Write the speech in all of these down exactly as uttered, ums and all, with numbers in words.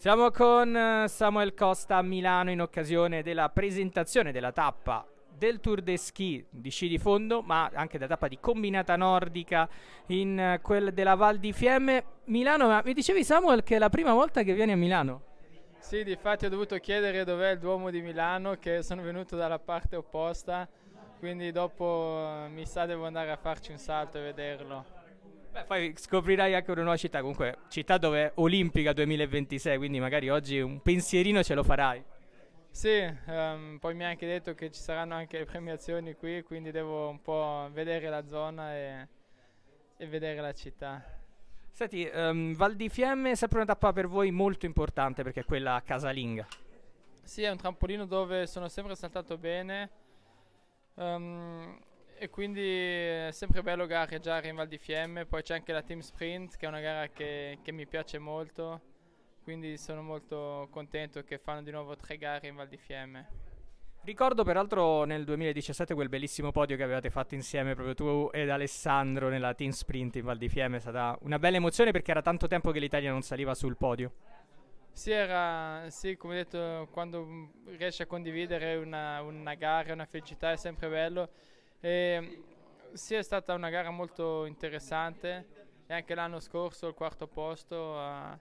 Siamo con eh, Samuel Costa a Milano in occasione della presentazione della tappa del Tour de Ski di sci di fondo, ma anche della tappa di combinata nordica in eh, quel della Val di Fiemme. Milano, ma mi dicevi Samuel che è la prima volta che vieni a Milano? Sì, difatti ho dovuto chiedere dov'è il Duomo di Milano, che sono venuto dalla parte opposta, quindi dopo eh, mi sa devo andare a farci un salto e vederlo. Beh, poi scoprirai anche una nuova città, comunque città dove è Olimpica duemilaventisei, quindi magari oggi un pensierino ce lo farai. Sì, ehm, poi mi ha anche detto che ci saranno anche le premiazioni qui, quindi devo un po' vedere la zona e, e vedere la città. Senti, ehm, Val di Fiemme è sempre una tappa per voi molto importante perché è quella casalinga. Sì, è un trampolino dove sono sempre saltato bene, ehm, e quindi è sempre bello gareggiare in Val di Fiemme. Poi c'è anche la Team Sprint, che è una gara che, che mi piace molto, quindi sono molto contento che fanno di nuovo tre gare in Val di Fiemme. Ricordo peraltro nel duemiladiciassette quel bellissimo podio che avevate fatto insieme proprio tu ed Alessandro nella Team Sprint in Val di Fiemme, è stata una bella emozione perché era tanto tempo che l'Italia non saliva sul podio. Sì, era, sì, come detto, quando mm, riesci a condividere una, una gara, una felicità è sempre bello. E, mm, sì, è stata una gara molto interessante e anche l'anno scorso il quarto posto. eh,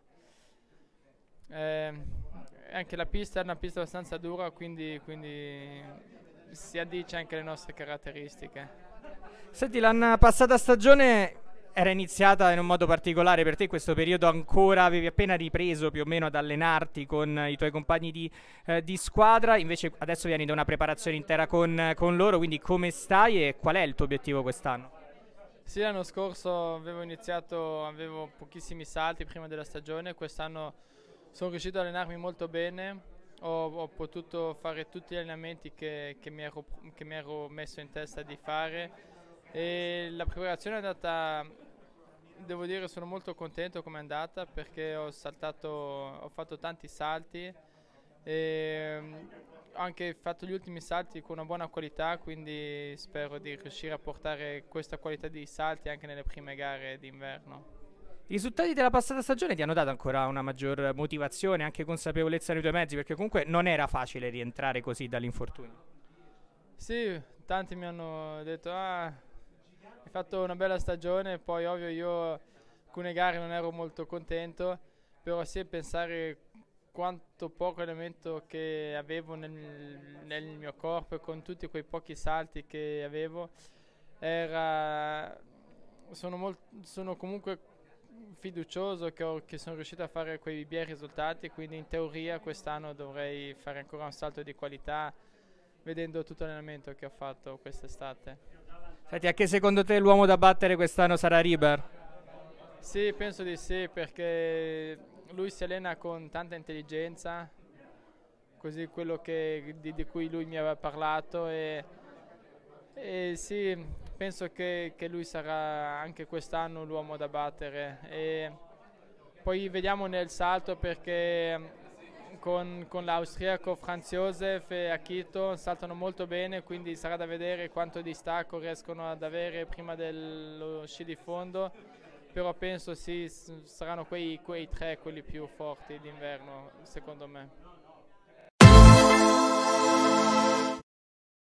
ehm, Anche la pista è una pista abbastanza dura, quindi, quindi si addice anche alle nostre caratteristiche. Senti, l'anno passata stagione era iniziata in un modo particolare per te, questo periodo ancora avevi appena ripreso più o meno ad allenarti con i tuoi compagni di, eh, di squadra, invece adesso vieni da una preparazione intera con, con loro, quindi come stai e qual è il tuo obiettivo quest'anno? Sì, l'anno scorso avevo iniziato, avevo pochissimi salti prima della stagione, quest'anno sono riuscito ad allenarmi molto bene, ho, ho potuto fare tutti gli allenamenti che, che mi ero, che mi ero messo in testa di fare e la preparazione è andata, devo dire, sono molto contento come è andata perché ho saltato, ho fatto tanti salti e mm, ho anche fatto gli ultimi salti con una buona qualità, quindi spero di riuscire a portare questa qualità di salti anche nelle prime gare d'inverno. I risultati della passata stagione ti hanno dato ancora una maggior motivazione, anche consapevolezza nei tuoi mezzi, perché comunque non era facile rientrare così dall'infortunio. Sì, tanti mi hanno detto, ah, hai fatto una bella stagione, poi ovvio io alcune gare non ero molto contento, però sì pensare quanto poco elemento che avevo nel, nel mio corpo e con tutti quei pochi salti che avevo, era, sono, molt- sono comunque fiducioso che, ho- che sono riuscito a fare quei bei risultati, quindi in teoria quest'anno dovrei fare ancora un salto di qualità vedendo tutto l'allenamento che ho fatto quest'estate. Senti, a che secondo te l'uomo da battere quest'anno sarà Riber? Sì, penso di sì, perché lui si allena con tanta intelligenza, così quello che- di, di cui lui mi aveva parlato e, e sì, penso che, che lui sarà anche quest'anno l'uomo da battere. E poi vediamo nel salto perché con, con l'austriaco Franz Josef e Akito saltano molto bene, quindi sarà da vedere quanto distacco riescono ad avere prima dello sci di fondo, però penso sì, s- saranno quei, quei tre quelli più forti d'inverno, secondo me.